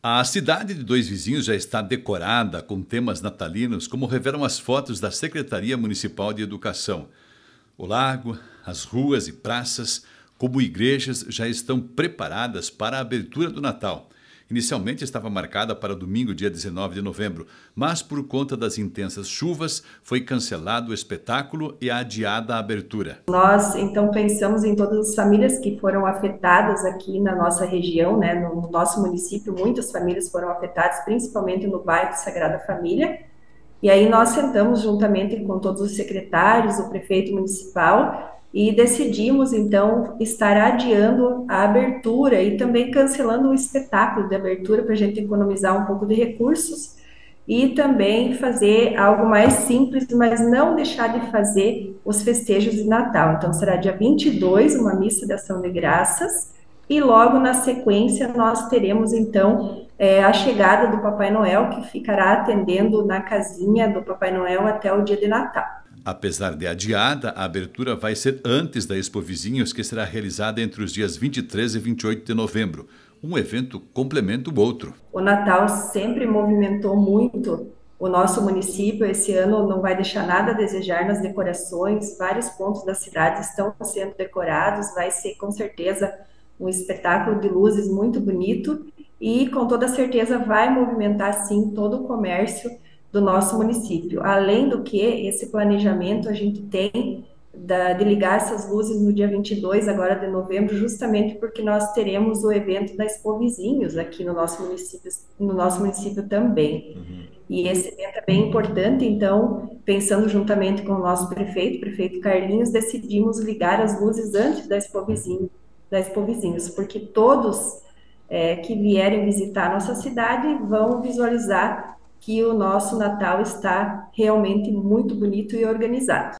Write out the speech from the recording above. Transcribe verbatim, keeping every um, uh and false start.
A cidade de Dois Vizinhos já está decorada com temas natalinos, como revelam as fotos da Secretaria Municipal de Educação. O lago, as ruas e praças, como igrejas, já estão preparadas para a abertura do Natal. Inicialmente estava marcada para domingo, dia dezenove de novembro, mas por conta das intensas chuvas foi cancelado o espetáculo e adiada a abertura. Nós, então, pensamos em todas as famílias que foram afetadas aqui na nossa região, né, no nosso município. Muitas famílias foram afetadas, principalmente no bairro Sagrada Família. E aí nós sentamos juntamente com todos os secretários, o prefeito municipal, e decidimos, então, estar adiando a abertura e também cancelando o espetáculo de abertura para a gente economizar um pouco de recursos e também fazer algo mais simples, mas não deixar de fazer os festejos de Natal. Então, será dia vinte e dois, uma missa de ação de graças, e logo na sequência nós teremos, então, é, a chegada do Papai Noel, que ficará atendendo na casinha do Papai Noel até o dia de Natal. Apesar de adiada, a abertura vai ser antes da Expo Vizinhos, que será realizada entre os dias vinte e três e vinte e oito de novembro. Um evento complementa o outro. O Natal sempre movimentou muito o nosso município. Esse ano não vai deixar nada a desejar nas decorações. Vários pontos da cidade estão sendo decorados. Vai ser, com certeza, um espetáculo de luzes muito bonito e, com toda certeza, vai movimentar, sim, todo o comércio do nosso município. Além do que, esse planejamento a gente tem da, de ligar essas luzes no dia vinte e dois, agora de novembro, justamente porque nós teremos o evento da Expo Vizinhos aqui no nosso município, no nosso município também. Uhum. E esse evento é bem importante, então, pensando juntamente com o nosso prefeito, prefeito Carlinhos, decidimos ligar as luzes antes da Expo Vizinhos, da Expo Vizinhos, porque todos é, que vierem visitar a nossa cidade vão visualizar que o nosso Natal está realmente muito bonito e organizado.